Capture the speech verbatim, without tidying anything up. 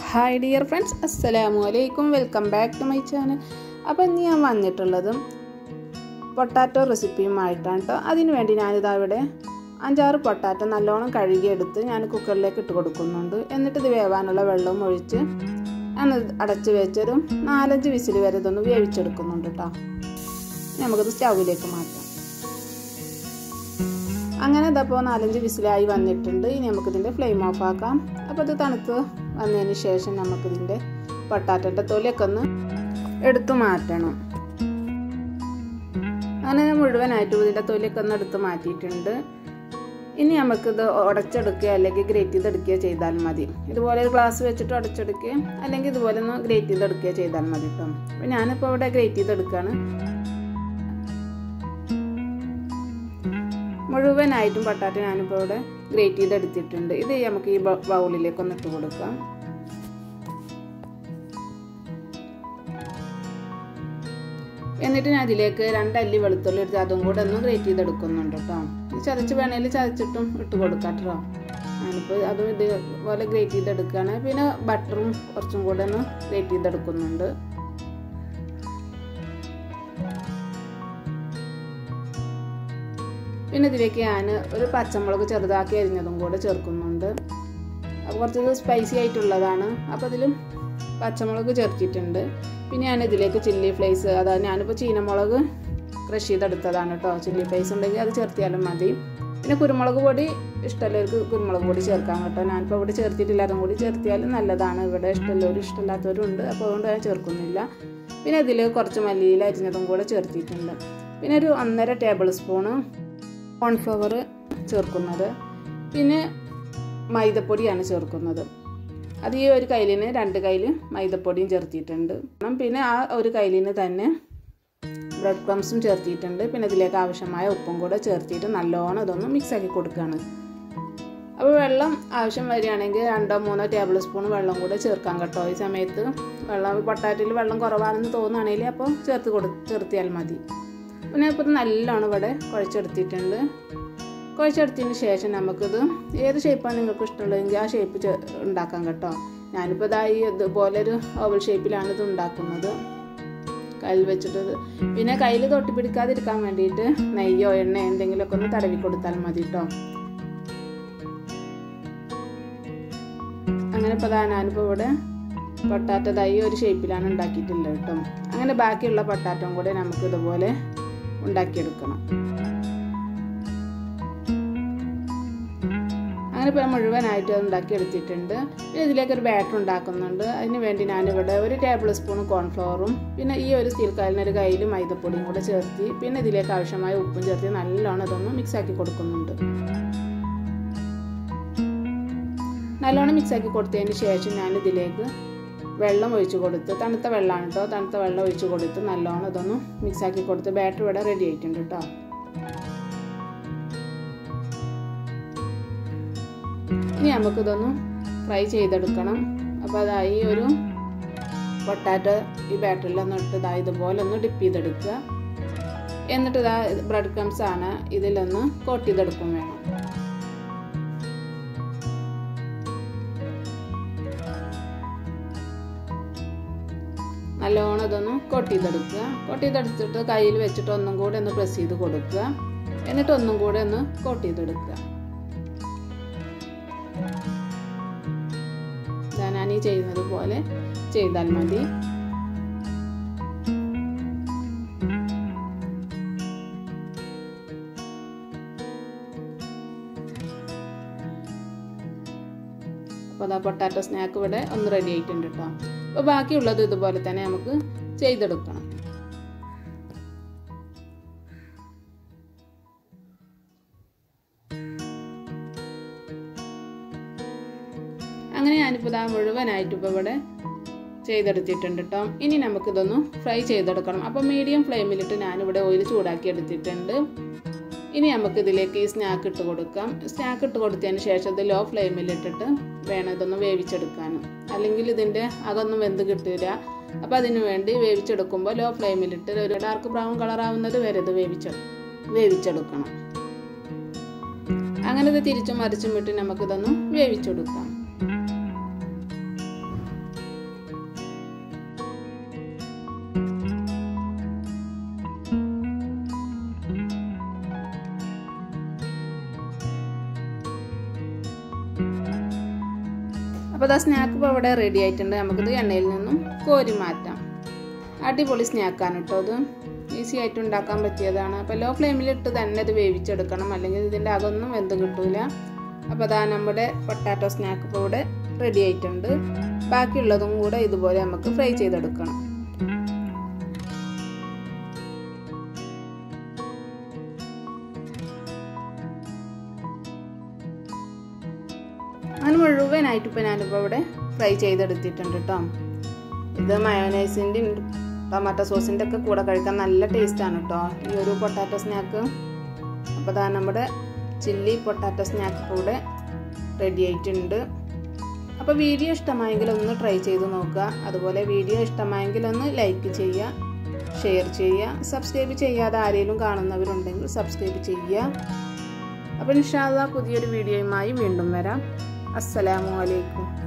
Hi dear friends, അസ്സലാമു അലൈക്കും. Welcome back to my channel. അപ്പോൾ ഇന്ന് ഞാൻ വന്നിട്ടുള്ളതും പൊട്ടാറ്റോ റെസിപ്പിയുമായിട്ടാണ് കേട്ടോ. അതിന് വേണ്ടി ഞാനിതാ ഇവിടെ അഞ്ചാറ് പൊട്ടാറ്റോ നല്ലോണം കഴുകിയെടുത്ത് ഞാൻ കുക്കറിലേക്ക് ഇട്ട് കൊടുക്കുന്നുണ്ട്. എന്നിട്ട് ഇത് വേവാനുള്ള വെള്ളവും ഒഴിച്ച് ഞാൻ അടച്ച് വെച്ചൊരു നാലഞ്ച് വിസിൽ വരെ ഇതൊന്ന് വേവിച്ചെടുക്കുന്നുണ്ട് കേട്ടോ. നമുക്കിത് സ്റ്റൗവിലേക്ക് മാറ്റാം. അങ്ങനെ ഇതപ്പോൾ നാലഞ്ച് വിസിലായി വന്നിട്ടുണ്ട്. ഇനി നമുക്കിതിൻ്റെ ഫ്ലെയിം ഓഫ് ആക്കാം. അപ്പോൾ ഇത് തണുത്ത് വന്നതിന് ശേഷം നമുക്കിതിൻ്റെ പൊട്ടാറ്റോൻ്റെ തൊലിയൊക്കെ ഒന്ന് എടുത്തു മാറ്റണം. അങ്ങനെ മുഴുവനായിട്ടും ഇതിൻ്റെ തൊലിയൊക്കെ ഒന്ന് എടുത്ത് മാറ്റിയിട്ടുണ്ട്. ഇനി നമുക്കിത് ഉടച്ചെടുക്കുക അല്ലെങ്കിൽ ഗ്രേറ്റ് ചെയ്തെടുക്കുക ചെയ്താൽ മതി. ഇതുപോലെ ഒരു ഗ്ലാസ് വെച്ചിട്ട് ഉടച്ചെടുക്കുക അല്ലെങ്കിൽ ഇതുപോലെ ഒന്ന് ഗ്രേറ്റ് ചെയ്തെടുക്കുക ചെയ്താൽ മതി കേട്ടോ. അപ്പോൾ ഞാനിപ്പോൾ ഇവിടെ ഗ്രേറ്റ് ചെയ്തെടുക്കുകയാണ്. മുഴുവനായിട്ടും പൊട്ടാറ്റോ ഞാനിപ്പോൾ ഇവിടെ ഗ്രേറ്റ് ചെയ്തെടുത്തിട്ടുണ്ട്. ഇത് നമുക്ക് ഈ ബൗളിലേക്ക് ഒന്ന് ഇട്ട് കൊടുക്കാം. എന്നിട്ട് ഞാൻ അതിലേക്ക് രണ്ടല്ലി വെളുത്തുള്ളി എടുത്ത് അതും കൂടെ ഒന്ന് ഗ്രേറ്റ് ചെയ്തെടുക്കുന്നുണ്ട് കേട്ടോ. ഇത് ചതച്ച് വേണമെങ്കിൽ ചതച്ചിട്ടും ഇട്ട് കൊടുക്കാം കേട്ടോ. ഞാനിപ്പോൾ അതും ഇതുപോലെ ഗ്രേറ്റ് ചെയ്തെടുക്കുകയാണ്. പിന്നെ ബട്ടറും കുറച്ചും കൂടെ ഒന്ന് ഗ്രേറ്റ് ചെയ്തെടുക്കുന്നുണ്ട്. പിന്നെ ഇതിലേക്ക് ഞാൻ ഒരു പച്ചമുളക് ചെറുതാക്കി അരിഞ്ഞതും കൂടെ ചേർക്കുന്നുണ്ട്. അപ്പോൾ കുറച്ച് സ്പൈസി ആയിട്ടുള്ളതാണ്. അപ്പോൾ അതിലും പച്ചമുളക് ചേർത്തിട്ടുണ്ട്. പിന്നെ ഞാൻ ഇതിലേക്ക് ചില്ലി ഫ്ലേക്സ്, അതായത് ഞാനിപ്പോൾ ചീനമുളക് ക്രഷ് ചെയ്തെടുത്തതാണ് കേട്ടോ. ചില്ലി ഫ്ലേക്സ് ഉണ്ടെങ്കിൽ അത് ചേർത്തിയാലും മതി. പിന്നെ കുരുമുളക് പൊടി ഇഷ്ടമുള്ളവർക്ക് കുരുമുളക് പൊടി ചേർക്കാം കേട്ടോ. ഞാനിപ്പോൾ ഇവിടെ ചേർത്തിട്ടില്ല. അതും കൂടി ചേർത്തിയാലും നല്ലതാണ്. ഇവിടെ ഇഷ്ടമുള്ളവരും ഇഷ്ടമില്ലാത്തവരും ഉണ്ട്. അപ്പോൾ അതുകൊണ്ട് ഞാൻ ചേർക്കുന്നില്ല. പിന്നെ ഇതിൽ കുറച്ച് മല്ലിയില അരിഞ്ഞതും കൂടെ ചേർത്തിട്ടുണ്ട്. പിന്നെ ഒരു ഒന്നര ടേബിൾ സ്പൂണ് കോൺഫ്ലവർ ചേർക്കുന്നത്. പിന്നെ മൈദപ്പൊടിയാണ് ചേർക്കുന്നത്. അത് ഈ ഒരു കയ്യിലിന് രണ്ട് കയ്യിൽ മൈദപ്പൊടിയും ചേർത്തിട്ടുണ്ട്. പിന്നെ ആ ഒരു കയ്യിലിന് തന്നെ ബ്രെഡ് ക്രംസും ചേർത്തിട്ടുണ്ട്. പിന്നെ ഇതിലേക്ക് ആവശ്യമായ ഉപ്പും കൂടെ ചേർത്തിട്ട് നല്ലോണം ഇതൊന്ന് മിക്സാക്കി കൊടുക്കുകയാണ്. അപ്പോൾ വെള്ളം ആവശ്യം വരികയാണെങ്കിൽ രണ്ടോ മൂന്നോ ടേബിൾ സ്പൂൺ വെള്ളം കൂടെ ചേർക്കാം കേട്ടോ. ഈ സമയത്ത് വെള്ളം പൊട്ടാറ്റോയിൽ വെള്ളം കുറവാണെന്ന് തോന്നുകയാണെങ്കിൽ അപ്പോൾ ചേർത്ത് കൊടു ചേർത്തിയാൽ മതി. പിന്നെ ഇപ്പോൾ നല്ലോണം ഇവിടെ കുഴച്ചെടുത്തിട്ടുണ്ട്. കുഴച്ചെടുത്തതിന് ശേഷം നമുക്കിത് ഏത് ഷേപ്പാണ് നിങ്ങൾക്ക് ഇഷ്ടമുള്ളതെങ്കിൽ ആ ഷേപ്പ് ഉണ്ടാക്കാം കേട്ടോ. ഞാനിപ്പോൾ ഇതാ ഈ ഇതുപോലൊരു ഓവൽ ഷേപ്പിലാണ് ഇത് ഉണ്ടാക്കുന്നത്, കയ്യിൽ വെച്ചിട്ട്. പിന്നെ കയ്യിൽ തൊട്ടി പിടിക്കാതിരിക്കാൻ വേണ്ടിയിട്ട് നെയ്യോ എണ്ണ എന്തെങ്കിലുമൊക്കെ ഒന്ന് തടവി കൊടുത്താൽ മതി കേട്ടോ. അങ്ങനെ ഇപ്പോൾ ഇതാ ഞാനിപ്പോൾ ഇവിടെ പൊട്ടാറ്റോ ദൈ ഒരു ഷേപ്പിലാണ് ഉണ്ടാക്കിയിട്ടുള്ളത് കേട്ടോ. അങ്ങനെ ബാക്കിയുള്ള പൊട്ടാറ്റോയും കൂടെ നമുക്ക് ഇതുപോലെ ഉണ്ടാക്കിയെടുക്കണം. അങ്ങനെ ഇപ്പോൾ മുഴുവനായിട്ട് ഉണ്ടാക്കിയെടുത്തിട്ടുണ്ട്. പിന്നെ ഇതിലേക്ക് ഒരു ബാറ്റർ ഉണ്ടാക്കുന്നുണ്ട്. അതിന് വേണ്ടി ഞാനിവിടെ ഒരു ടേബിൾ സ്പൂൺ കോൺഫ്ലവറും പിന്നെ ഈ ഒരു സ്റ്റീൽ കയ്യിലിന് ഒരു കയ്യിൽ മൈദപ്പൊടിയും കൂടെ ചേർത്തി പിന്നെ ഇതിലേക്ക് ആവശ്യമായ ഉപ്പും ചേർത്തി നല്ലോണം ഇതൊന്ന് മിക്സാക്കി കൊടുക്കുന്നുണ്ട്. നല്ലോണം മിക്സാക്കി കൊടുത്തതിന് ശേഷം ഞാനിതിലേക്ക് വെള്ളം ഒഴിച്ച് കൊടുത്ത്, തണുത്ത വെള്ളമാണ് കേട്ടോ, തണുത്ത വെള്ളം ഒഴിച്ച് കൊടുത്ത് നല്ലോണം ഇതൊന്ന് മിക്സാക്കി കൊടുത്ത് ബാറ്റർ ഇവിടെ റെഡി ആയിട്ടുണ്ട് കേട്ടോ. ഇനി നമുക്കിതൊന്ന് ഫ്രൈ ചെയ്തെടുക്കണം. അപ്പോൾ അതായി ഒരു പൊട്ടാറ്റോ ഈ ബാറ്ററിലൊന്ന് ഇട്ട് ഇതാ ഇതുപോലെ ഒന്ന് ഡിപ്പ് ചെയ്തെടുക്കുക. എന്നിട്ട് ഇതാ ബ്രെഡ് ക്രംസ് ആണ് ഇതിലൊന്ന് കോട്ട് ചെയ്തെടുക്കും വേണം. നല്ലോണം ഇതൊന്ന് കോട്ട് ചെയ്തെടുക്കുക. കോട്ട് ചെയ്തെടുത്തിട്ട് കയ്യിൽ വെച്ചിട്ട് ഒന്നും കൂടെ ഒന്ന് പ്രസ് ചെയ്ത് കൊടുക്കുക. എന്നിട്ട് ഒന്നും കൂടെ ഒന്ന് കോട്ട് ചെയ്തെടുക്കുക. ഞാൻ ഈ ചെയ്യുന്നത് പോലെ ചെയ്താൽ മതി. അപ്പോൾ അതാ പൊട്ടാറ്റോ സ്നാക്ക് ഇവിടെ ഒന്ന് റെഡി ആയിട്ടുണ്ട് കേട്ടോ. അപ്പോൾ ബാക്കിയുള്ളത് ഇതുപോലെ തന്നെ നമുക്ക് ചെയ്തെടുക്കണം. അങ്ങനെ ഞാനിപ്പോൾ ഇതാ മുഴുവനായിട്ട് ഇപ്പോൾ ഇവിടെ ചെയ്തെടുത്തിട്ടുണ്ട് കേട്ടോ. ഇനി നമുക്കിതൊന്ന് ഫ്രൈ ചെയ്തെടുക്കണം. അപ്പോൾ മീഡിയം ഫ്ലെയിമിലിട്ട് ഞാനിവിടെ ഓയിൽ ചൂടാക്കി എടുത്തിട്ടുണ്ട്. ഇനി നമുക്കിതിലേക്ക് ഈ സ്നാക്ക് ഇട്ട് കൊടുക്കാം. സ്നാക്ക് ഇട്ട് കൊടുത്തതിന് ശേഷം ഇത് ലോ ഫ്ലെയിമിലിട്ടിട്ട് വേണം ഇതൊന്ന് വേവിച്ചെടുക്കാനും, അല്ലെങ്കിൽ ഇതിൻ്റെ അതൊന്നും വെന്ത് കിട്ടില്ല. അപ്പോൾ അതിന് വേണ്ടി വേവിച്ചെടുക്കുമ്പോൾ ലോ ഫ്ലെയിമിലിട്ട് ഒരു ഡാർക്ക് ബ്രൗൺ കളറാവുന്നത് വരെ ഇത് വേവിച്ച് വേവിച്ചെടുക്കണം. അങ്ങനെ ഇത് തിരിച്ചും മറിച്ചും വിട്ട് നമുക്കിതൊന്ന് വേവിച്ചെടുക്കാം. അപ്പോൾ ഇതാ സ്നാക്ക് ഇപ്പോൾ ഇവിടെ റെഡി ആയിട്ടുണ്ട്. നമുക്കിത് എണ്ണയിൽ നിന്നും കോരി മാറ്റാം. അടിപൊളി സ്നാക്കാണ് കേട്ടോ. അത് ഈസി ആയിട്ട് ഉണ്ടാക്കാൻ പറ്റിയതാണ്. അപ്പോൾ ലോ ഫ്ലെയിമിലിട്ട് തന്നെ ഇത് വേവിച്ചെടുക്കണം, അല്ലെങ്കിൽ ഇതിൻ്റെ അതൊന്നും വെന്ത് കിട്ടൂല. അപ്പോൾ അതാ നമ്മുടെ പൊട്ടാറ്റോ സ്നാക്ക് ഇപ്പോൾ ഇവിടെ റെഡി ആയിട്ടുണ്ട്. ബാക്കിയുള്ളതും കൂടെ ഇതുപോലെ നമുക്ക് ഫ്രൈ ചെയ്തെടുക്കണം. അങ്ങനെ മുഴുവനായിട്ട് ഇപ്പോൾ ഞാനിപ്പോൾ ഇവിടെ ഫ്രൈ ചെയ്തെടുത്തിട്ടുണ്ട് കേട്ടോ. ഇത് മയോനൈസിൻ്റെയും ടൊമാറ്റോ സോസിൻ്റെ ഒക്കെ കൂടെ കഴിക്കാൻ നല്ല ടേസ്റ്റാണ് കേട്ടോ ഈ ഒരു പൊട്ടാറ്റോ സ്നാക്ക്. അപ്പോൾ അതാ നമ്മുടെ ചില്ലി പൊട്ടാറ്റോ സ്നാക്ക് കൂടെ റെഡി ആയിട്ടുണ്ട്. അപ്പോൾ വീഡിയോ ഇഷ്ടമായെങ്കിൽ ഒന്ന് ട്രൈ ചെയ്ത് നോക്കുക. അതുപോലെ വീഡിയോ ഇഷ്ടമായെങ്കിൽ ഒന്ന് ലൈക്ക് ചെയ്യുക, ഷെയർ ചെയ്യുക. സബ്സ്ക്രൈബ് ചെയ്യാതെ ആരെങ്കിലും കാണുന്നവരുണ്ടെങ്കിൽ സബ്സ്ക്രൈബ് ചെയ്യുക. അപ്പോൾ ഇൻഷാ അല്ലാഹ് പുതിയൊരു വീഡിയോയുമായി വീണ്ടും വരാം. അസ്സലാമു അലൈക്കും.